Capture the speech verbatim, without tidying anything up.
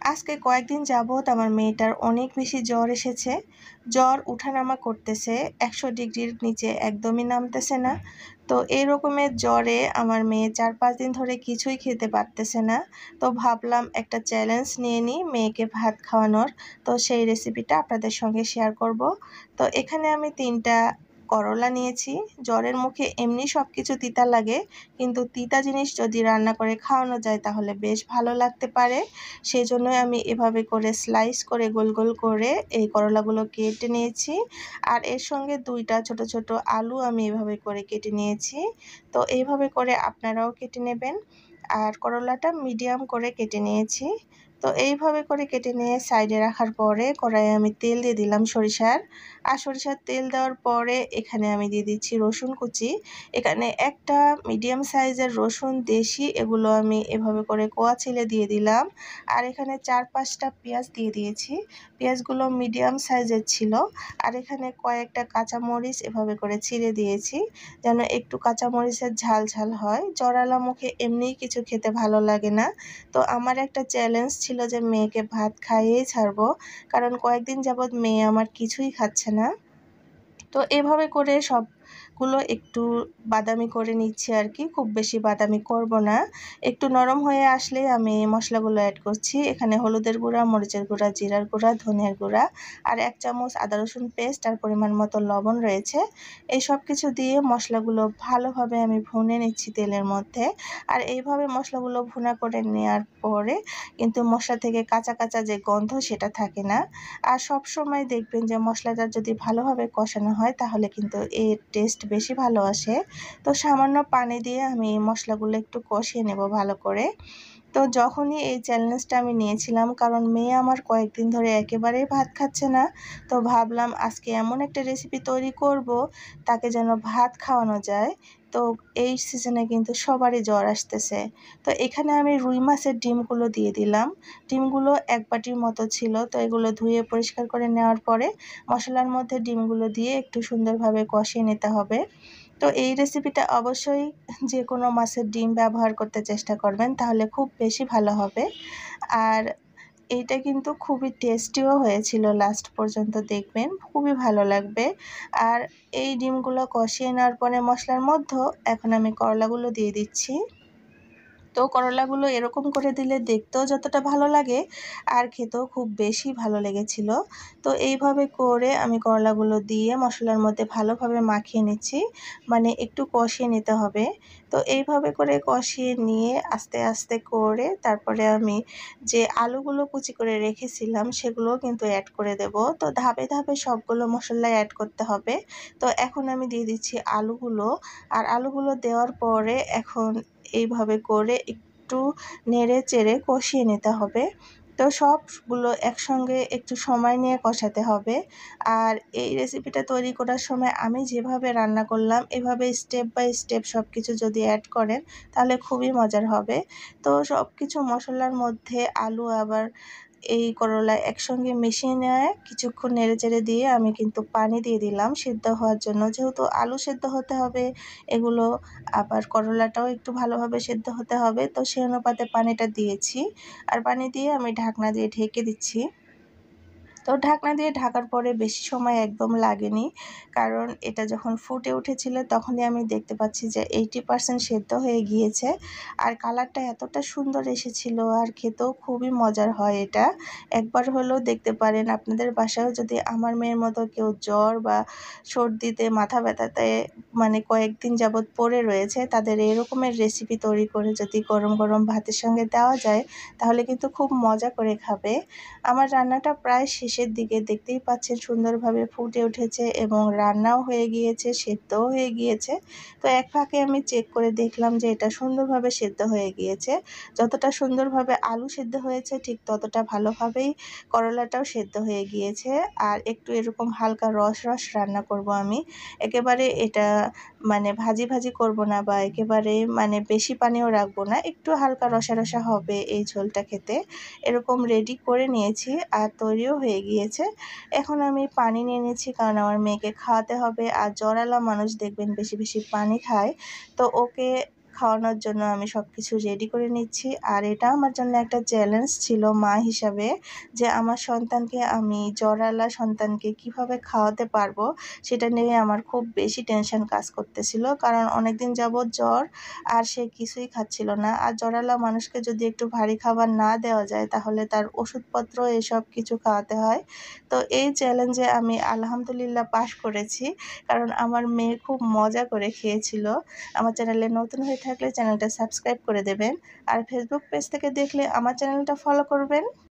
আজকে কয়েকদিন যাবৎ আমার মেয়েটার অনেক বেশি জ্বর এসেছে। জ্বর উঠানামা করতেছে, একশো ডিগ্রির নিচে একদমই নামতেছে না। তো এই রকমের জ্বরে আমার মেয়ে চার পাঁচ দিন ধরে কিছুই খেতে পারতেছে না। তো ভাবলাম একটা চ্যালেঞ্জ নিয়ে নিই মেয়েকে ভাত খাওয়ানোর। তো সেই রেসিপিটা আপনাদের সঙ্গে শেয়ার করব। তো এখানে আমি তিনটা করলা নিয়েছি। জ্বরের মুখে এমনি সব কিছু তিতা লাগে, কিন্তু তিতা জিনিস যদি রান্না করে খাওয়ানো যায় তাহলে বেশ ভালো লাগতে পারে। সেই জন্যই আমি এভাবে করে স্লাইস করে গোল গোল করে এই করলাগুলো কেটে নিয়েছি। আর এর সঙ্গে দুইটা ছোট ছোট আলু আমি এভাবে করে কেটে নিয়েছি। তো এইভাবে করে আপনারাও কেটে নেবেন। আর করলাটা মিডিয়াম করে কেটে নিয়েছি। তো এইভাবে করে কেটে নিয়ে সাইডে রাখার পরে কড়াইয়ে আমি তেল দিয়ে দিলাম সরিষার। আর সরিষার তেল দেওয়ার পরে এখানে আমি দিয়ে দিচ্ছি রসুন কুচি। এখানে একটা মিডিয়াম সাইজের রসুন দেশি, এগুলো আমি এভাবে করে কোয়া ছিলে দিয়ে দিলাম। আর এখানে চার পাঁচটা পেঁয়াজ দিয়ে দিয়েছি। পেঁয়াজগুলো মিডিয়াম সাইজের ছিল। আর এখানে কয়েকটা কাঁচামরিচ এভাবে করে ছিঁড়ে দিয়েছি, যেন একটু কাঁচামরিচের ঝাল ঝাল হয়। জরালা মুখে এমনিই কিছু খেতে ভালো লাগে না। তো আমার একটা চ্যালেঞ্জ ছিল যে মেয়েকে ভাত খাইয়েই ছাড়বো, কারণ কয়েকদিন যাবৎ মেয়ে আমার কিছুই খাচ্ছে না। তো এভাবে করে সবগুলো একটু বাদামি করে নিচ্ছি আর কি, খুব বেশি বাদামি করব না। একটু নরম হয়ে আসলে আমি মশলাগুলো অ্যাড করছি। এখানে হলুদের গুঁড়া, মরিচের গুঁড়া, জিরার গুঁড়া, ধনিয়ার গুঁড়া আর এক চামচ আদা রসুন পেস্ট আর পরিমাণ মতো লবণ রয়েছে। এই সব কিছু দিয়ে মশলাগুলো ভালোভাবে আমি ভুনে নিচ্ছি তেলের মধ্যে। আর এইভাবে মশলাগুলো ভুনা করে নেওয়ার পরে কিন্তু মশলা থেকে কাঁচা কাঁচা যে গন্ধ সেটা থাকে না। আর সব সময় দেখবেন যে মশলাটা যদি ভালোভাবে কষানো হয় তাহলে কিন্তু এর টেস্ট বেশি ভালো আসে। তো সামান্য পানি দিয়ে আমি মশলাগুলো একটু কষিয়ে নেব ভালো করে। তো যখনই এই চ্যালেঞ্জটা আমি নিয়েছিলাম, কারণ মেয়ে আমার কয়েকদিন ধরে একেবারেই ভাত খাচ্ছে না, তো ভাবলাম আজকে এমন একটা রেসিপি তৈরি করব তাকে যেন ভাত খাওয়ানো যায়। তো এই সিজনে কিন্তু সবারই জ্বর আসতেছে। তো এখানে আমি রুই মাছের ডিমগুলো দিয়ে দিলাম। ডিমগুলো এক বাটির মতো ছিল, তো এগুলো ধুয়ে পরিষ্কার করে নেওয়ার পরে মশলার মধ্যে ডিমগুলো দিয়ে একটু সুন্দরভাবে কষিয়ে নিতে হবে। তো এই রেসিপিটা অবশ্যই যে কোনো মাছের ডিম ব্যবহার করতে চেষ্টা করবেন, তাহলে খুব বেশি ভালো হবে। আর এইটা কিন্তু খুবই টেস্টিও হয়েছিল, লাস্ট পর্যন্ত দেখবেন খুবই ভালো লাগবে। আর এই ডিমগুলো কষিয়ে নেওয়ার পরে মশলার মধ্যে এখন আমি করলাগুলো দিয়ে দিচ্ছি। তো করলাগুলো এরকম করে দিলে দেখতেও যতটা ভালো লাগে আর খেতেও খুব বেশি ভালো লেগেছিল। তো এইভাবে করে আমি করলাগুলো দিয়ে মশলার মধ্যে ভালোভাবে মাখিয়ে নিচ্ছি, মানে একটু কষিয়ে নিতে হবে। তো এইভাবে করে কষিয়ে নিয়ে আস্তে আস্তে করে তারপরে আমি যে আলুগুলো কুচি করে রেখেছিলাম সেগুলো কিন্তু অ্যাড করে দেব। তো ধাপে ধাপে সবগুলো মশলা অ্যাড করতে হবে। তো এখন আমি দিয়ে দিচ্ছি আলুগুলো। আর আলুগুলো দেওয়ার পরে এখন এইভাবে করে একটু নেড়ে চেড়ে কষিয়ে নিতে হবে। তো সবগুলো একসঙ্গে একটু সময় নিয়ে কষাতে হবে। আর এই রেসিপিটা তৈরি করার সময় আমি যেভাবে রান্না করলাম এভাবে স্টেপ বাই স্টেপ সব কিছু যদি অ্যাড করেন তাহলে খুবই মজার হবে। তো সব কিছু মশলার মধ্যে আলু আবার এই করলা একসঙ্গে মিশিয়ে নিয়ে কিছুক্ষণ নেড়েচেড়ে দিয়ে আমি কিন্তু পানি দিয়ে দিলাম সিদ্ধ হওয়ার জন্য। যেহেতু আলু সেদ্ধ হতে হবে এগুলো, আবার করলাটাও একটু ভালোভাবে সেদ্ধ হতে হবে, তো সেই অনুপাতে পানিটা দিয়েছি। আর পানি দিয়ে আমি ঢাকনা দিয়ে ঢেকে দিচ্ছি। তো ঢাকনা দিয়ে ঢাকার পরে বেশি সময় একদম লাগেনি, কারণ এটা যখন ফুটে উঠেছিল তখনই আমি দেখতে পাচ্ছি যে এইটি পার্সেন্ট সেদ্ধ হয়ে গিয়েছে। আর কালারটা এতটা সুন্দর এসেছিল আর খেতেও খুবই মজার হয় এটা। একবার হলেও দেখতে পারেন আপনাদের বাসায়ও যদি আমার মেয়ের মতো কেউ জ্বর বা সর্দিতে মাথা ব্যথাতে মানে কয়েকদিন যাবৎ পড়ে রয়েছে, তাদের এরকমের রেসিপি তৈরি করে যদি গরম গরম ভাতের সঙ্গে দেওয়া যায় তাহলে কিন্তু খুব মজা করে খাবে। আমার রান্নাটা প্রায় শেষের দিকে, দেখতেই পাচ্ছেন সুন্দরভাবে ফুটে উঠেছে এবং রান্নাও হয়ে গিয়েছে, সেদ্ধও হয়ে গিয়েছে। তো এক ফাঁকে আমি চেক করে দেখলাম যে এটা সুন্দরভাবে সেদ্ধ হয়ে গিয়েছে। যতটা সুন্দরভাবে আলু সেদ্ধ হয়েছে ঠিক ততটা ভালোভাবেই করলাটাও সেদ্ধ হয়ে গিয়েছে। আর একটু এরকম হালকা রস রস রান্না করব আমি। একেবারে এটা মানে ভাজি ভাজি করব না বা একেবারে মানে বেশি পানিও রাখবো না, একটু হালকা রসা রসা হবে এই ঝোলটা খেতে। এরকম রেডি করে নিয়েছি আর তৈরিও হয়ে গিয়েছে। এখন আমি পানি নিয়ে নিচ্ছি, কারণ আমার মেয়েকে খাওয়াতে হবে। আর জ্বরালা মানুষ দেখবেন বেশি বেশি পানি খায়। তো ওকে খাওয়ানোর জন্য আমি সব কিছু রেডি করে নিচ্ছি। আর এটা আমার জন্য একটা চ্যালেঞ্জ ছিল মা হিসাবে, যে আমার সন্তানকে আমি জ্বরওয়ালা সন্তানকে কিভাবে খাওয়াতে পারবো, সেটা নিয়ে আমার খুব বেশি টেনশন কাজ করতেছিল। কারণ অনেক দিন যাবৎ জ্বর, আর সে কিছুই খাচ্ছিল না। আর জ্বরওয়ালা মানুষকে যদি একটু ভারী খাবার না দেওয়া যায়, তাহলে তার ওষুধপত্র এসব কিছু খাওয়াতে হয়। তো এই চ্যালেঞ্জে আমি আলহামদুলিল্লাহ পাশ করেছি, কারণ আমার মেয়ে খুব মজা করে খেয়েছিল। আমার চ্যানেলে নতুন হয়ে থাকলে চ্যানেলটা সাবস্ক্রাইব করে দেবেন, আর ফেসবুক পেজ থেকে দেখলে আমার চ্যানেলটা ফলো করবেন।